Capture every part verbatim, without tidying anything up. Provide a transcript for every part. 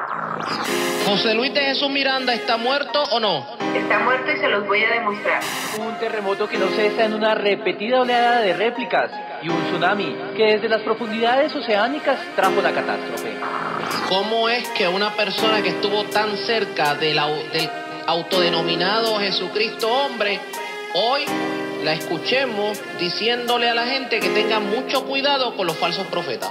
¿José Luis de Jesús Miranda está muerto o no? Está muerto y se los voy a demostrar. Un terremoto que no cesa en una repetida oleada de réplicas y un tsunami que desde las profundidades oceánicas trajo la catástrofe. ¿Cómo es que una persona que estuvo tan cerca del, del autodenominado Jesucristo hombre, hoy la escuchemos diciéndole a la gente que tenga mucho cuidado con los falsos profetas?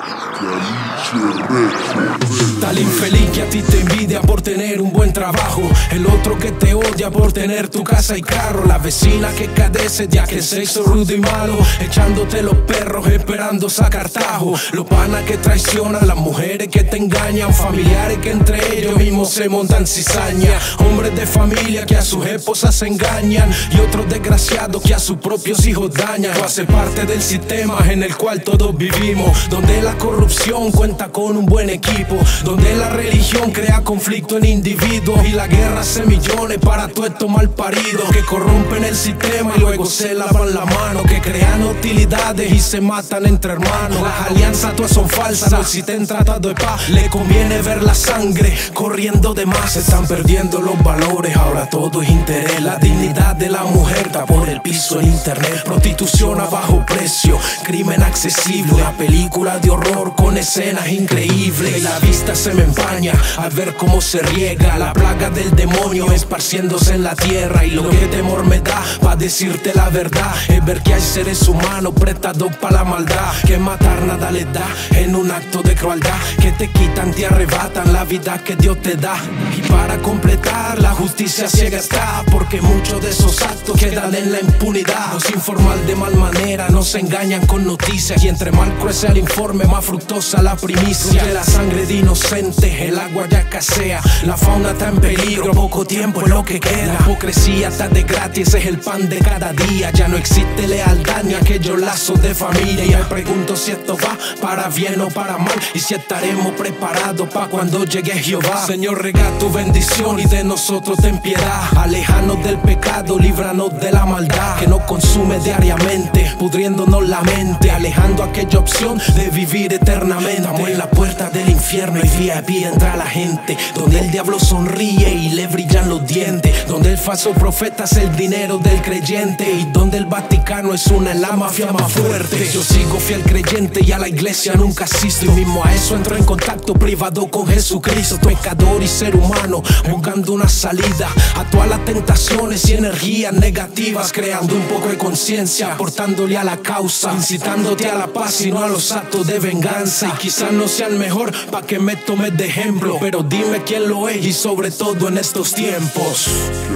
Tal infeliz que a ti te envidia por tener un buen trabajo, el otro que te odia por tener tu casa y carro, la vecina que cadece ya que el sexo rudo y malo, echándote los perros esperando sacar tajo, los panas que traicionan, las mujeres que te engañan, familiares que entre ellos mismos se montan cizaña, hombres de familia que a sus esposas se engañan y otros desgraciados que a sus propios hijos dañan. Tú haces parte del sistema en el cual todos vivimos, donde la corrupción cuenta con un buen equipo, donde la religión crea conflicto en individuos y la guerra hace millones para todo esto mal parido, que corrompen el sistema y luego se lavan la mano, que crean hostilidades y se matan entre hermanos. Las alianzas todas son falsas, si te han tratado de paz le conviene ver la sangre corriendo de más. Se están perdiendo los valores, ahora todo es interés, la dignidad de la mujer está por el piso en internet, prostitución a bajo precio, crimen accesible, una película de horror con escenas increíbles, la vista se me empaña al ver cómo se riega la plaga del demonio esparciéndose en la tierra, y lo que temor me da pa' decirte la verdad es ver que hay seres humanos prestados pa' la maldad, que matar nada les da en un acto de crueldad, que te quitan, te arrebatan la vida que Dios te da, y para completar la justicia ciega está, porque muchos de esos actos quedan en la impunidad. Nos informan de mal manera, nos engañan con noticias, y entre más crece el informe más fructosa la primicia, de la sangre de inocentes el agua ya escasea, la fauna está en peligro, poco tiempo es lo que queda, la hipocresía está de gratis, ese es el pan de cada día, ya no existe lealtad ni aquellos lazos de familia, y me pregunto si esto va para bien o para mal, y si estaremos preparados pa' cuando llegue Jehová. Señor, rega tu bendición y de nosotros ten piedad, alejanos del pecado, líbranos de la maldad que nos consume diariamente, pudriéndonos la mente, alejando aquella opción de vivir eternamente. Estamos en la puerta del infierno y V I P entra la gente, donde el diablo sonríe y le brillan los dientes, donde el falso profeta es el dinero del creyente, y donde el Vaticano es una en la mafia más fuerte. Yo sigo fiel creyente y a la iglesia nunca asisto, y mismo a eso entro en contacto privado con Jesucristo, pecador y ser humano buscando una salida a todas las tentaciones y energías negativas, creando un poco de conciencia, aportándole a la causa, incitándote a la paz y no a los actos de venganza. Y quizás no sea el mejor pa' que me tomes de ejemplo, pero dime quién lo es, y sobre todo en estos tiempos.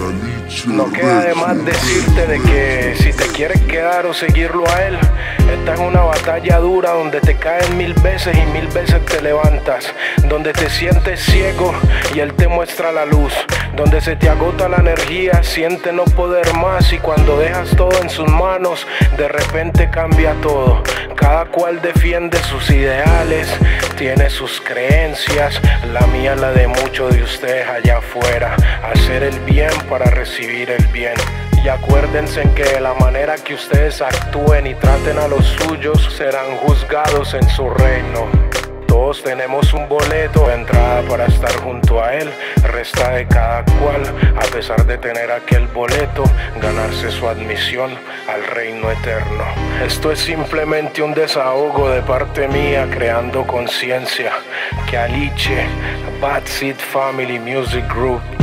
No queda de más decirte de que si te quieres quedar o seguirlo a él, esta es una batalla dura donde te caen mil veces y mil veces te levantas, donde te sientes ciego y él te muestra la luz, donde se te agota la energía, sientes no poder más, y cuando dejas todo en sus manos, de repente cambia todo. Cada cual defiende sus ideales, tiene sus creencias, la mía la de muchos de ustedes allá afuera, hacer el bien para recibir el bien. Y acuérdense que de la manera que ustedes actúen y traten a los suyos, serán juzgados en su reino. Todos tenemos un boleto de entrada para estar junto a él, resta de cada cual, a pesar de tener aquel boleto, ganarse su admisión al reino eterno. Esto es simplemente un desahogo de parte mía, creando conciencia. Que Aliche, Bad Seed Family Music Group.